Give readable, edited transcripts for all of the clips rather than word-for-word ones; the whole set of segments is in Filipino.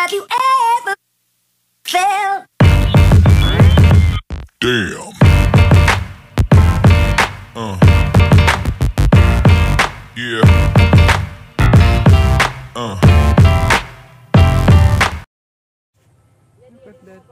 Have you ever felt? Damn. Yeah. Look at that.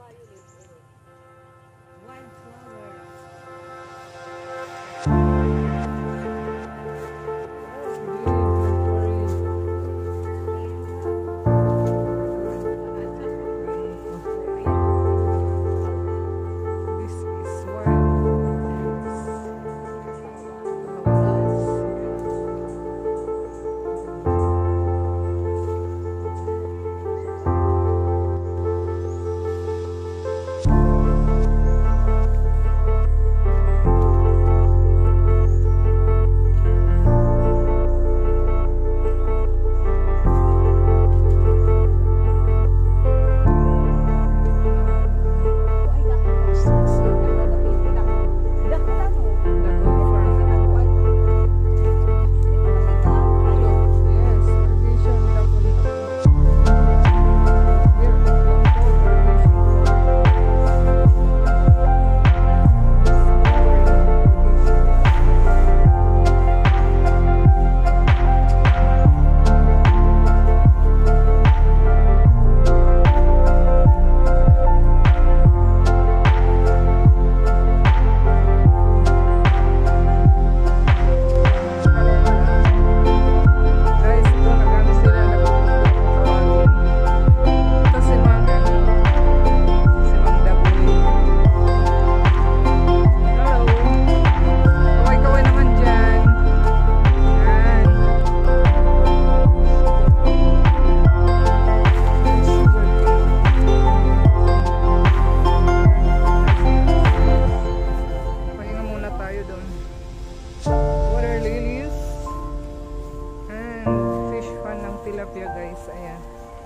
tilapia guys, ayan.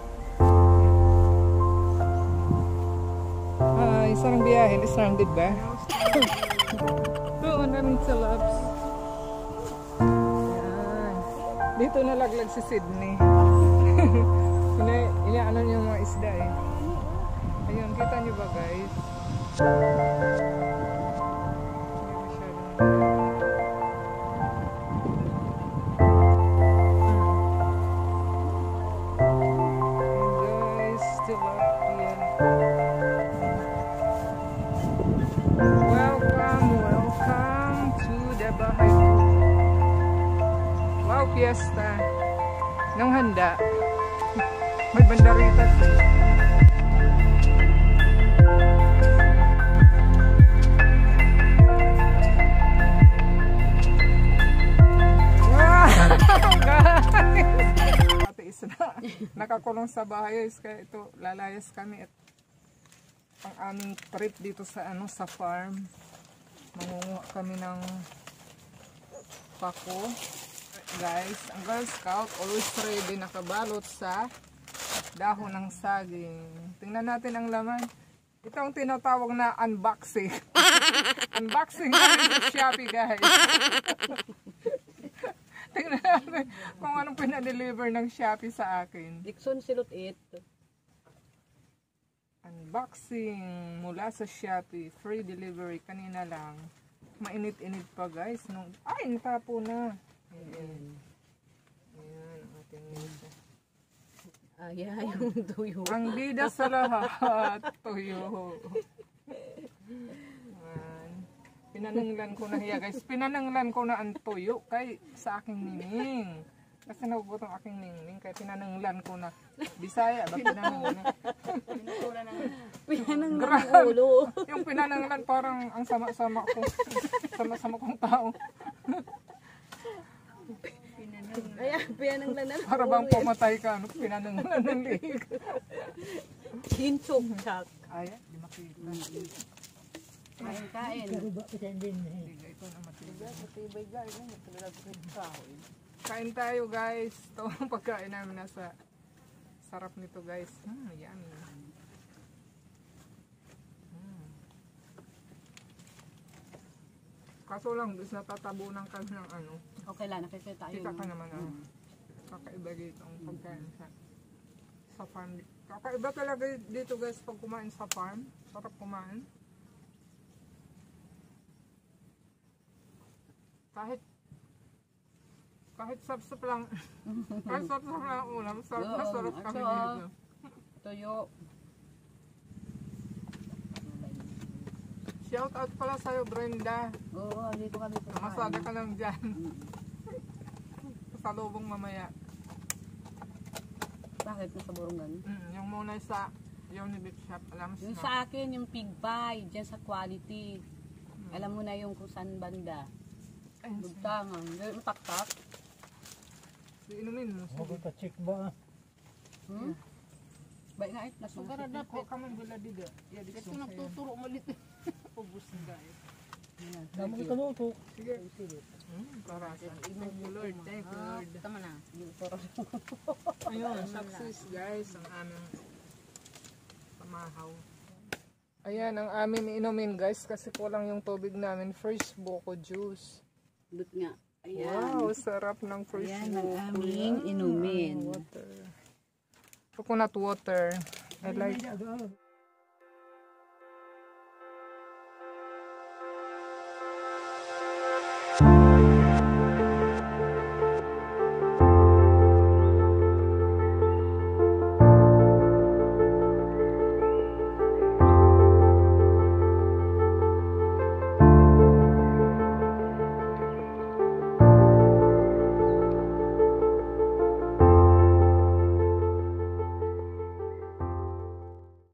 Isang biyahe, stranded ba? Oo, namin sa labs. Ayan. Dito nalaglag si Sydney. Inaano niyo mga isda eh. Ayun, kita niyo ba guys? Fiesta ng handa. May bandaritas eh. Wow! Guys! Nakakulong sa bahay guys, kaya ito lalayas kami at ang aming trip dito sa sa farm. Mangunguha kami ng pako. Guys, ang Girl Scout always ready, nakabalot sa dahon ng saging. Tingnan natin ang laman. Ito ang tinatawag na unboxing. Unboxing natin sa Shopee guys. Tingnan natin kung anong pinadeliver ng Shopee sa akin. Dixon Silot 8. Unboxing mula sa Shopee. Free delivery kanina lang. Mainit-init pa guys. Ay, natapo na. Ayan. Ayan ang ating nisa. Ayan yung tuyo. Ang bida sa lahat, tuyo. Ayan. Pinananglan ko na hiya guys. Pinananglan ko na ang tuyo kay sa aking ningning. Kasi nagugot ang aking ningning kaya pinananglan ko na. Bisaya ba pinananglan? Pinananglan ang ulo. Yung pinananglan parang ang sama-sama ko. Sama-sama kong tao. Ayan, pinananglan na. Para bang pumatay ka, pinananglan ng lig. Kinchok chak. Ayan, di makita. Kain. Ito na matibay. Matibay guys. Kain tayo guys. Ito ang pagkain namin nasa sarap nito guys. Yan. Kaso lang, bis natatabunan ka ng Okay lang, nakikita tayo. Kita ka naman kakaiba dito ang pagkain sa sa farm. Kakaiba talaga dito guys pag kumain sa farm. Sarap kumain. Kahit sapsap lang. Kahit sapsap lang ang ulam. Sarap kami dito. Tuyo. Shout out pala sa'yo Brenda. Oo, dito kami kumain. Masada ka lang dyan. Pasalubong mamaya. Bakit nasa Borongan? Yung muna sa Unibit Shop. Alam mo Yung na. sa akin, yung pig pie, dyan sa quality. Alam mo na yung kung saan banda. Ayun, Bugtangan. Mataktak. inumin mo. Magka-check ba? Baik nga eh. Nasugara na Ko kaman gula diga. Ya di Ito nagtuturo malit. ubos na guys. Damo kita nutok. Sige. Karasan. Thank you Lord. Thank you Lord. Tama na. Ayun, success guys ang aming pamahaw. Ayan ang aming inumin guys kasi kulang yung tubig namin. Fresh buko juice. Dut nga. Ayan. Wow, sarap ng fresh Ayan buko. ang aming inumin. Water. Coconut water. I like.